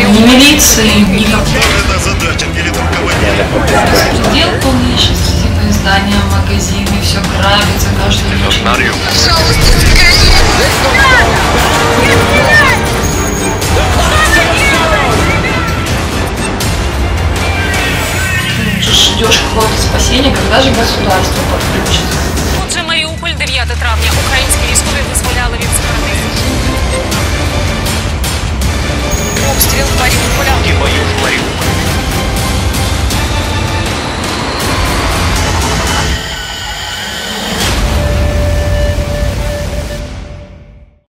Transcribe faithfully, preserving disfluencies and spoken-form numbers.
Ни милиции, никакого. Дел полнейший, среди здания, магазины, все грабится каждую ночь. Ждешь какого-то спасения, когда же государство подключится. Отже, Маріуполь, дев'яте травня. Українські військові визволяли від сепаратистів. Обстріл Маріуполя.